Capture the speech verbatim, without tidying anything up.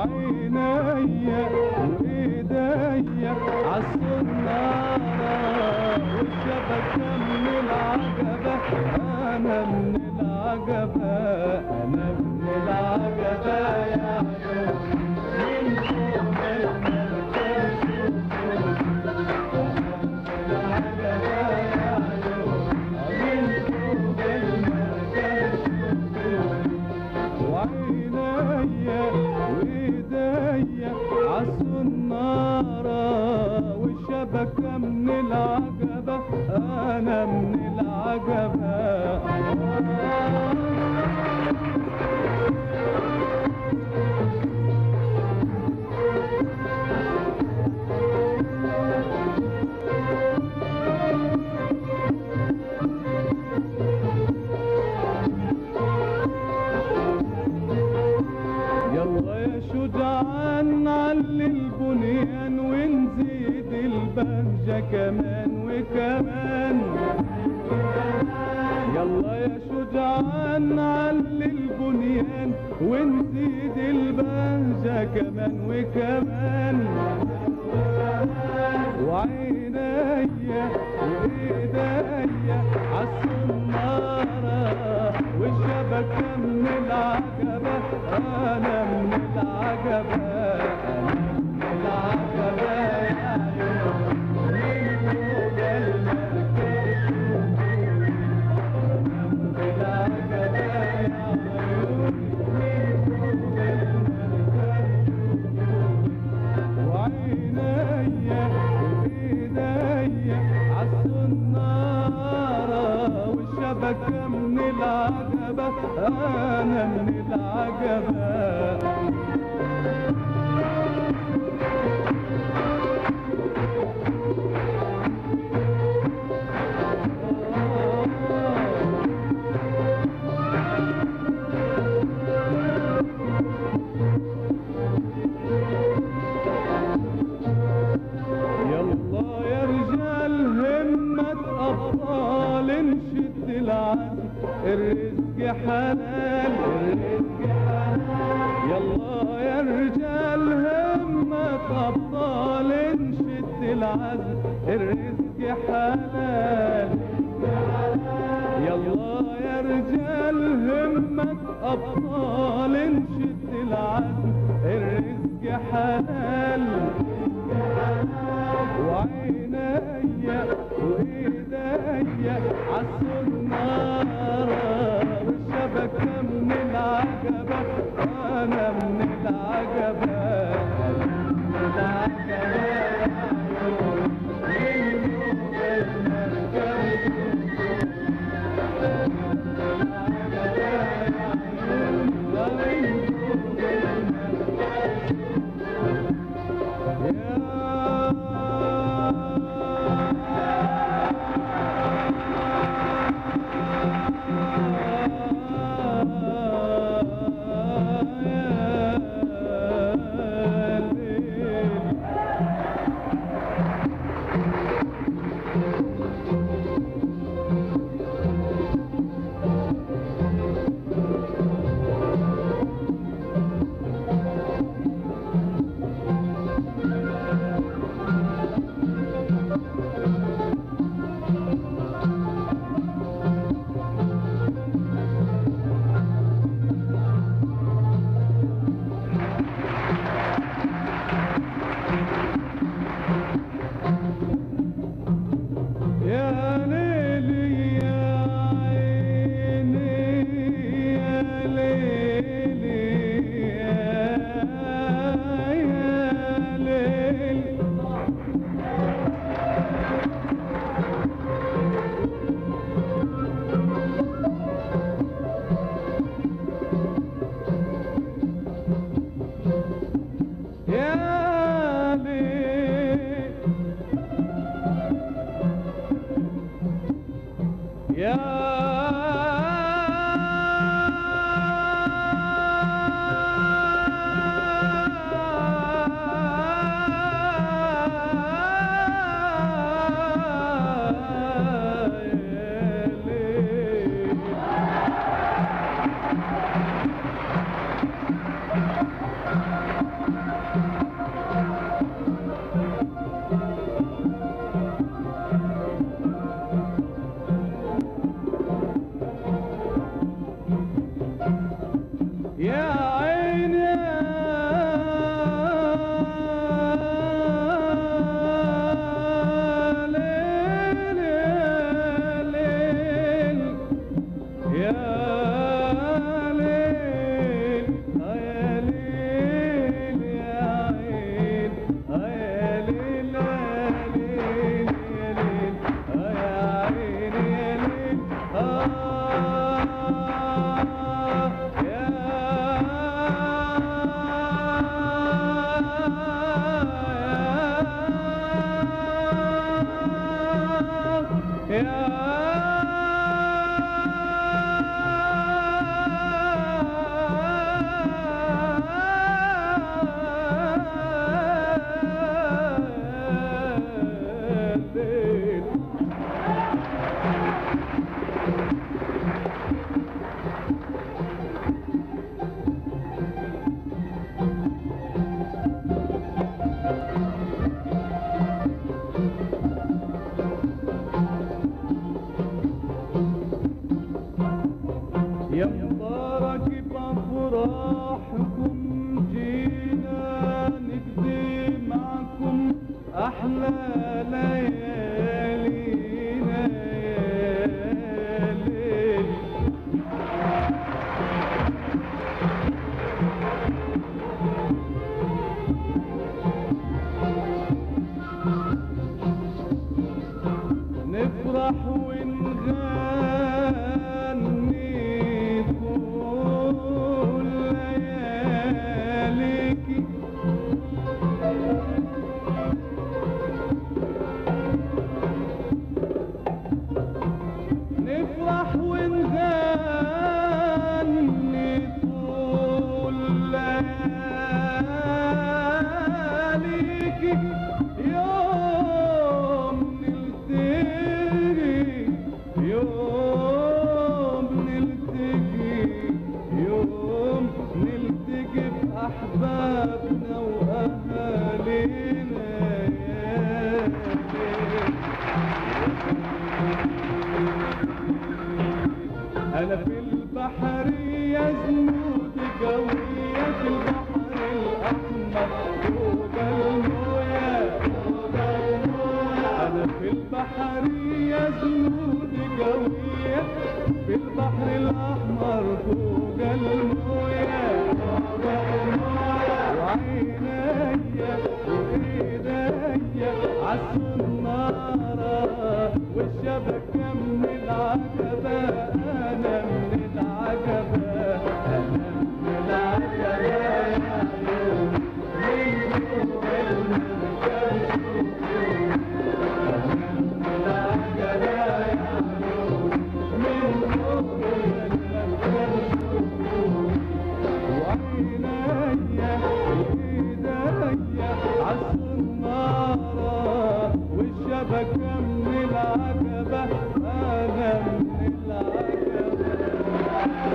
وعينيا وايديا عالصنارة والشبكة من العجبة انا من العجبة انا من العجبة يا عيون من فوق المركب وعينيا وايديا عالصنارة والشبكة من العجبة انا من العجبة يلا يا شجعان نعلي البنيان ونزيد البهجة كمان وكمان يلا يا شجعان نعلي البنيان ونزيد البهجة كمان وكمان وعينيا وايديا عالصنارة والشبكة من العجبة انا من العجبة انا من العجبة يا عيون من فوق المركب انا من العجبة يا عيون من فوق المركب وعينيا وايديا عالصنارة والشبكة من العجبة انا من العجبة يلا يا رجال همة أبطال نشد العزم الرزق حلال الرزق حلال يلا يا رجال همة أبطال نشد العزم الرزق حلال يلا يا رجال همة أبطال نشد العزم الرزق حلال وعينيا وايديا عالصنارة والشبكة من العجبة انا من العجبة انا من العجبة يا عيون من فوق المركب أحلى ليالينا يا ليل. نفرح ونغني طول لياليكي، نفرح ونغني طول لياليكي، يوم نلتقي يوم نلتقي يوم نلتقي بأحبابنا وأهالينا يا ليل. أنا في البحرية زنود قوية، في البحر الأحمر فوق الموية، أنا في البحرية زنود قوية، في البحر الأحمر فوق الموية، وعينيا وإيديا عالصنارة والشبكة من العجبة، أنا من العجبة، أنا من العجبة يا عيون من فوق المركب شوفوني، أنا من العجبة يا عيون من فوق المركب شوفوني، وعينيا وإيديا عالصنارة والشبكة من العجبة، أنا من العجبة.